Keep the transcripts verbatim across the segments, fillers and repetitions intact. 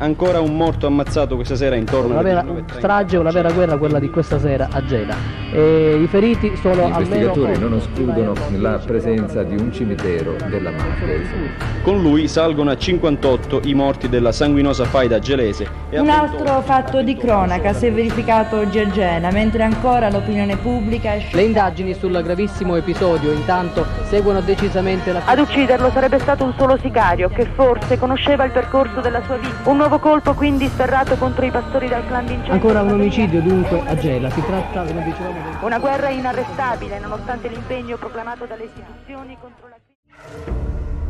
Ancora un morto ammazzato questa sera intorno alla vera strage, una vera guerra quella di questa sera a Gela. E i feriti sono Gli investigatori non escludono la presenza di un cimitero della mafia. Con lui salgono a cinquantotto i morti della sanguinosa faida gelese. Un altro fatto di cronaca si è verificato oggi a Gela, mentre ancora l'opinione pubblica è... Le indagini sul gravissimo episodio intanto seguono decisamente la... Ad ucciderlo sarebbe stato un solo sicario che forse conosceva il percorso della sua vita. Un nuovo colpo quindi sferrato contro i pastori del clan Vincenzo. Ancora un omicidio dunque a Gela. Si tratta, come dicevamo, del... una guerra inarrestabile nonostante l'impegno proclamato dalle istituzioni contro la crisi.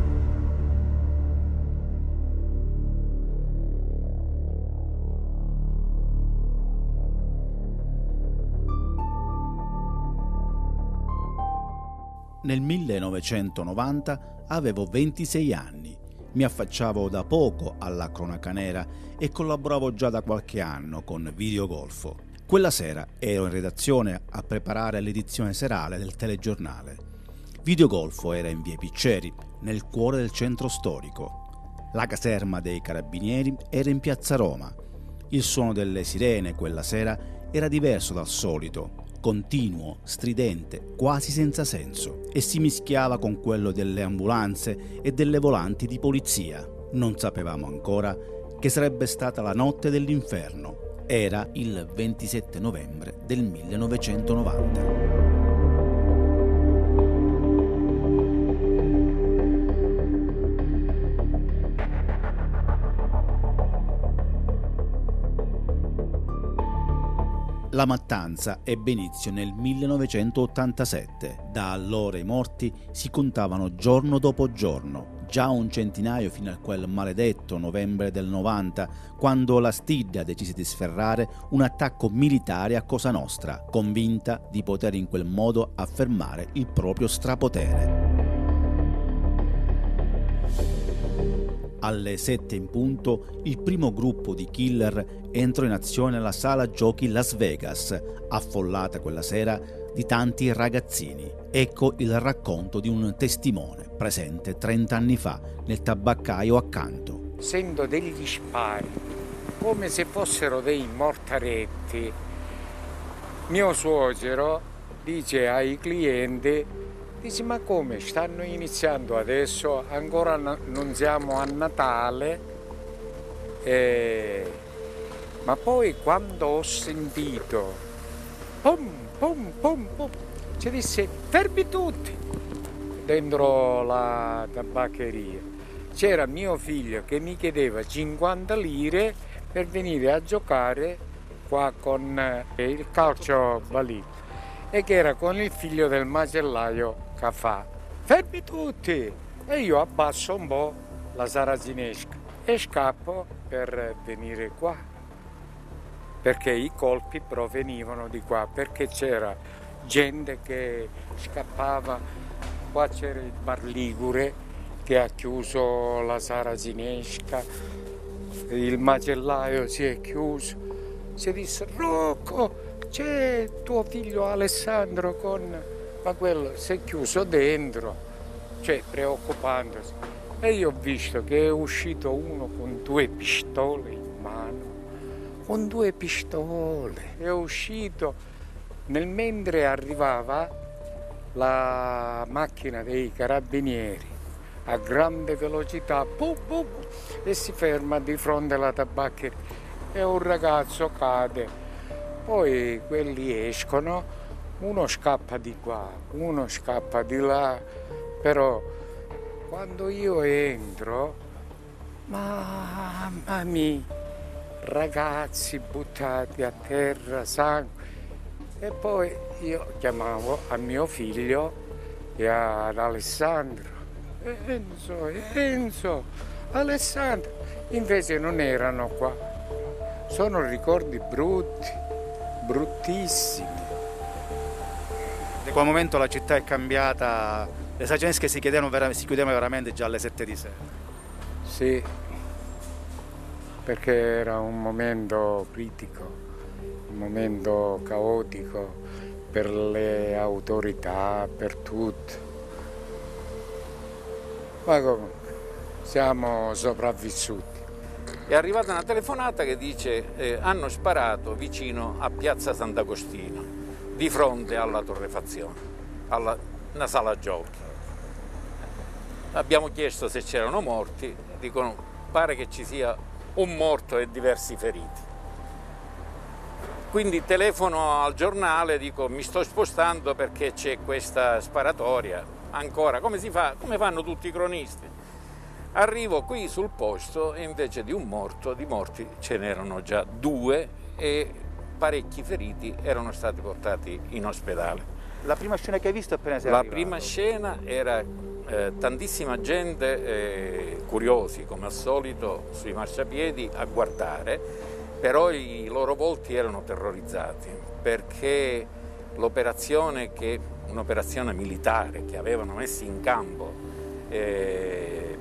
Nel millenovecentonovanta avevo ventisei anni, mi affacciavo da poco alla cronaca nera e collaboravo già da qualche anno con Videogolfo. Quella sera ero in redazione a preparare l'edizione serale del telegiornale. Videogolfo era in via Picceri, nel cuore del centro storico. La caserma dei carabinieri era in piazza Roma. Il suono delle sirene quella sera era diverso dal solito, continuo, stridente, quasi senza senso, e si mischiava con quello delle ambulanze e delle volanti di polizia. Non sapevamo ancora che sarebbe stata la notte dell'inferno. Era il ventisette novembre del millenovecentonovanta. La mattanza ebbe inizio nel millenovecentottantasette. Da allora i morti si contavano giorno dopo giorno, già un centinaio fino a quel maledetto novembre del novanta, quando la Stidda decise di sferrare un attacco militare a Cosa Nostra, convinta di poter in quel modo affermare il proprio strapotere. Alle sette in punto il primo gruppo di killer entrò in azione alla sala giochi Las Vegas, affollata quella sera di tanti ragazzini. Ecco il racconto di un testimone presente trent'anni fa nel tabaccaio accanto. Sento degli spari, come se fossero dei mortaretti. Mio suocero dice ai clienti: dici, ma come stanno iniziando adesso, ancora non siamo a Natale, eh, ma poi quando ho sentito pum pum pum pum, ci disse fermi tutti dentro la tabaccheria. C'era mio figlio che mi chiedeva cinquanta lire per venire a giocare qua con eh, il calcio balito, e che era con il figlio del macellaio Cafà. Fermi tutti! E io abbasso un po' la saracinesca e scappo per venire qua, perché i colpi provenivano di qua, perché c'era gente che scappava. Qua c'era il Bar Ligure che ha chiuso la saracinesca, il macellaio si è chiuso. Si disse: Rocco, c'è tuo figlio Alessandro con... ma quello si è chiuso dentro, cioè preoccupandosi. E io ho visto che è uscito uno con due pistole in mano, con due pistole. È uscito nel mentre arrivava la macchina dei carabinieri a grande velocità, pum, pum, e si ferma di fronte alla tabaccheria e un ragazzo cade. Poi quelli escono, uno scappa di qua, uno scappa di là, però quando io entro, mamma mia, ragazzi buttati a terra, sangue. E poi io chiamavo a mio figlio e ad Alessandro: Enzo, Enzo, Alessandro. Invece non erano qua. Sono ricordi brutti, bruttissimi. Da quel momento la città è cambiata, le saracinesche si chiudevano, si chiudevano veramente già alle sette di sera. Sì, perché era un momento critico, un momento caotico per le autorità, per tutto. Ma comunque siamo sopravvissuti È arrivata una telefonata che dice eh, hanno sparato vicino a Piazza Sant'Agostino, di fronte alla torrefazione, alla una sala giochi. Abbiamo chiesto se c'erano morti, dicono pare che ci sia un morto e diversi feriti. Quindi telefono al giornale, dico mi sto spostando perché c'è questa sparatoria, ancora, come si fa? Come fanno tutti i cronisti? Arrivo qui sul posto e invece di un morto, di morti ce n'erano già due e parecchi feriti erano stati portati in ospedale. La prima scena che hai visto appena sei La arrivato? prima scena era eh, tantissima gente, eh, curiosi come al solito, sui marciapiedi a guardare, però i loro volti erano terrorizzati perché l'operazione, che un'operazione militare che avevano messo in campo eh,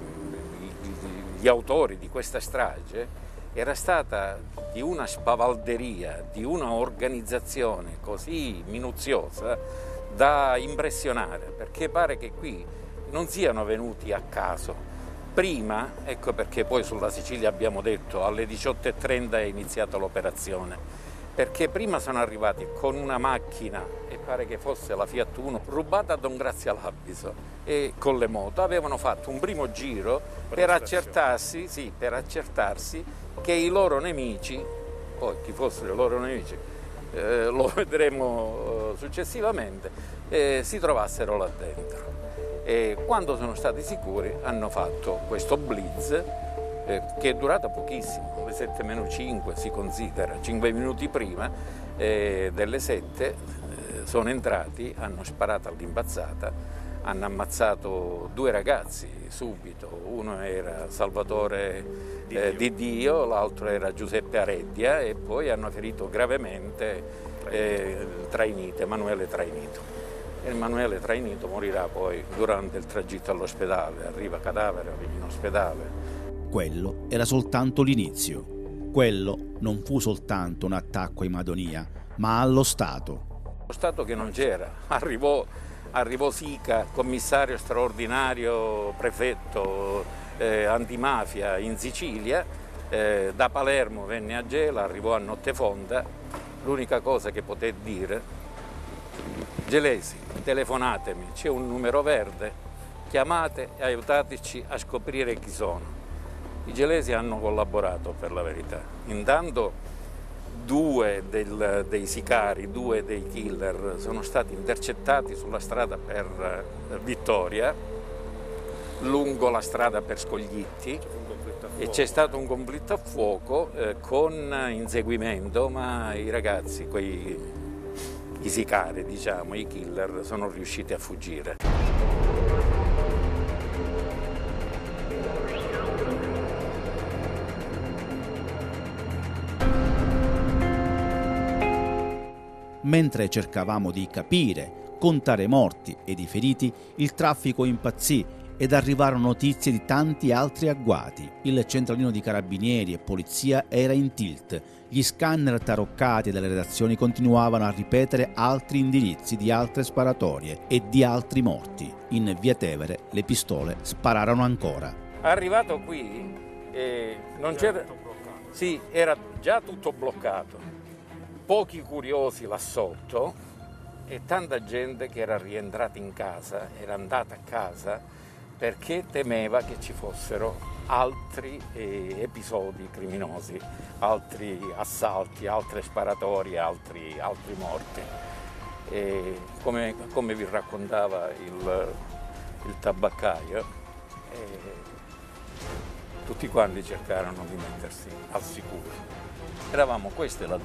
gli autori di questa strage era stata di una spavalderia, di una organizzazione così minuziosa da impressionare, perché pare che qui non siano venuti a caso. Prima, ecco perché poi sulla Sicilia abbiamo detto alle diciotto e trenta è iniziata l'operazione, perché prima sono arrivati con una macchina, e pare che fosse la Fiat Uno, rubata a Don Grazia Labiso, e con le moto avevano fatto un primo giro per accertarsi, sì, per accertarsi che i loro nemici, poi chi fossero i loro nemici, eh, lo vedremo successivamente, eh, si trovassero là dentro. E quando sono stati sicuri hanno fatto questo blitz eh, che è durata pochissimo, alle sette meno cinque si considera, cinque minuti prima eh, delle sette eh, sono entrati, hanno sparato all'impazzata, hanno ammazzato due ragazzi subito, uno era Salvatore eh, Di Dio, l'altro era Giuseppe Areddia e poi hanno ferito gravemente eh, il trainito, Emanuele Trainito. Emanuele Trainito morirà poi durante il tragitto all'ospedale, arriva cadavere in ospedale. Quello era soltanto l'inizio. Quello non fu soltanto un attacco ai Madonia, ma allo Stato. Lo Stato che non c'era, arrivò, arrivò Sica, commissario straordinario, prefetto eh, antimafia in Sicilia, eh, da Palermo venne a Gela, arrivò a Nottefonda, l'unica cosa che poté dire: Gelesi, telefonatemi, c'è un numero verde, chiamate e aiutateci a scoprire chi sono. I gelesi hanno collaborato, per la verità. Intanto due del, dei sicari, due dei killer sono stati intercettati sulla strada per Vittoria, lungo la strada per Scoglitti, e c'è stato un conflitto a fuoco eh, con inseguimento, ma i ragazzi, quei i sicari, diciamo, i killer, sono riusciti a fuggire. Mentre cercavamo di capire, contare morti ed i feriti, il traffico impazzì ed arrivarono notizie di tanti altri agguati. Il centralino di carabinieri e polizia era in tilt. Gli scanner taroccati delle redazioni continuavano a ripetere altri indirizzi di altre sparatorie e di altri morti. In via Tevere le pistole spararono ancora. Arrivato qui, eh, non c'era... Sì, era già tutto bloccato. Pochi curiosi là sotto e tanta gente che era rientrata in casa, era andata a casa perché temeva che ci fossero altri eh, episodi criminosi, altri assalti, altre sparatorie, altri, altri morti. E come, come vi raccontava il, il tabaccaio, eh, tutti quanti cercarono di mettersi al sicuro. Eravamo, questa è la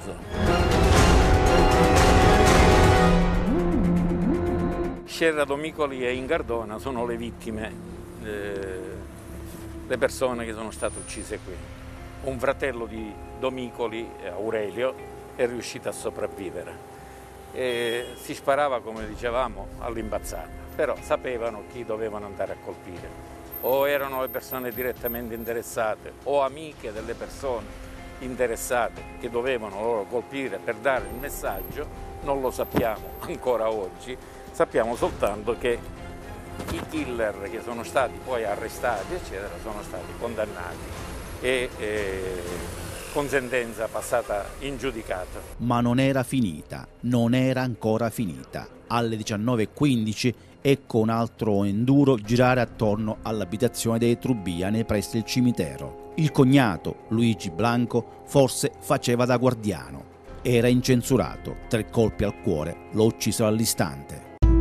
zona. Scerra, Domicoli e Ingardona sono le vittime, eh, le persone che sono state uccise qui. Un fratello di Domicoli, Aurelio, è riuscito a sopravvivere. E si sparava, come dicevamo, all'imbazzata, però sapevano chi dovevano andare a colpire. O erano le persone direttamente interessate o amiche delle persone interessate che dovevano loro colpire per dare il messaggio, non lo sappiamo ancora oggi. Sappiamo soltanto che i killer che sono stati poi arrestati, eccetera, sono stati condannati e eh, con sentenza passata in giudicato. Ma non era finita, non era ancora finita. Alle diciannove e quindici ecco un altro enduro girare attorno all'abitazione dei Trubia nei pressi del cimitero. Il cognato, Luigi Blanco, forse faceva da guardiano. Era incensurato, tre colpi al cuore lo uccisero all'istante.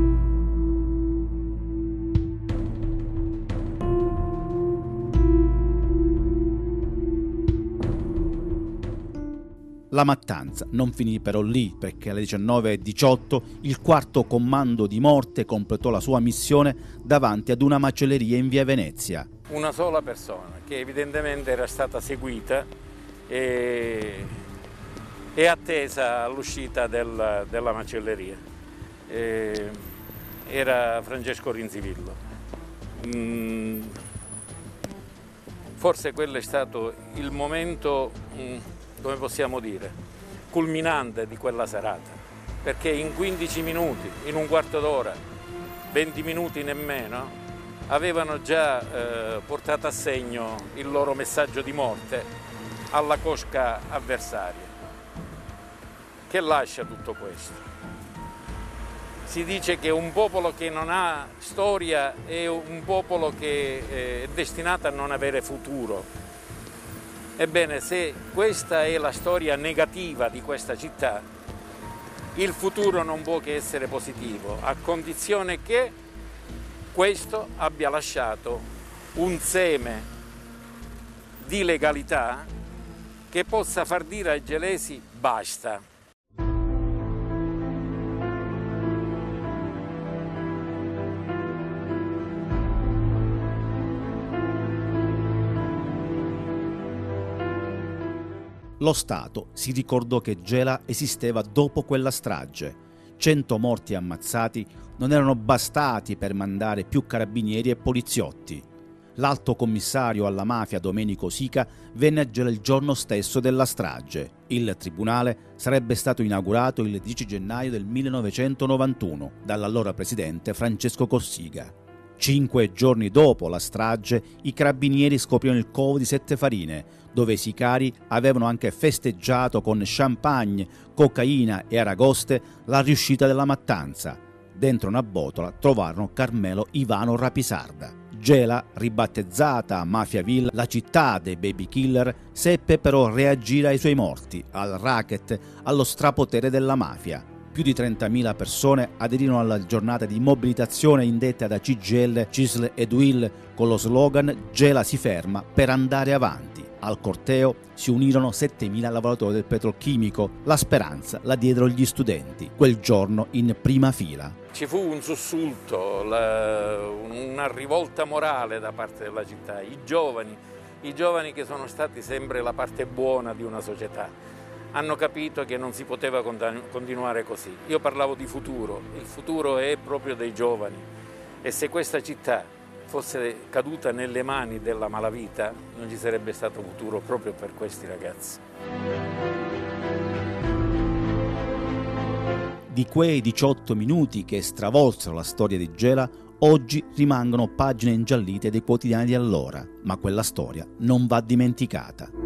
La mattanza non finì però lì, perché alle diciannove e diciotto il quarto comando di morte completò la sua missione davanti ad una macelleria in via Venezia. Una sola persona che evidentemente era stata seguita e, e attesa all'uscita del, della macelleria. E, era Francesco Rinzivillo. Mm, forse quello è stato il momento... Mm, come possiamo dire, culminante di quella serata, perché in quindici minuti, in un quarto d'ora, venti minuti nemmeno, avevano già eh, portato a segno il loro messaggio di morte alla cosca avversaria. Che lascia tutto questo? Si dice che un popolo che non ha storia è un popolo che è destinato a non avere futuro. Ebbene, se questa è la storia negativa di questa città, il futuro non può che essere positivo, a condizione che questo abbia lasciato un seme di legalità che possa far dire ai gelesi basta. Lo Stato si ricordò che Gela esisteva dopo quella strage. Cento morti e ammazzati non erano bastati per mandare più carabinieri e poliziotti. L'alto commissario alla mafia Domenico Sica venne a Gela il giorno stesso della strage. Il tribunale sarebbe stato inaugurato il dieci gennaio del millenovecentonovantuno dall'allora presidente Francesco Cossiga. Cinque giorni dopo la strage, i carabinieri scoprirono il covo di Sette Farine, dove i sicari avevano anche festeggiato con champagne, cocaina e aragoste la riuscita della mattanza. Dentro una botola trovarono Carmelo Ivano Rapisarda. Gela, ribattezzata Mafiaville, la città dei baby killer, seppe però reagire ai suoi morti, al racket, allo strapotere della mafia. Più di trentamila persone aderirono alla giornata di mobilitazione indetta da C G I L, C I S L ed U I L con lo slogan Gela si ferma per andare avanti. Al corteo si unirono settemila lavoratori del petrolchimico. La speranza la diedero gli studenti, quel giorno in prima fila. Ci fu un sussulto, la, una rivolta morale da parte della città. I giovani, i giovani che sono stati sempre la parte buona di una società, hanno capito che non si poteva continuare così. Io parlavo di futuro, il futuro è proprio dei giovani e se questa città fosse caduta nelle mani della malavita non ci sarebbe stato futuro proprio per questi ragazzi. Di quei diciotto minuti che stravolsero la storia di Gela, oggi rimangono pagine ingiallite dei quotidiani di allora, ma quella storia non va dimenticata.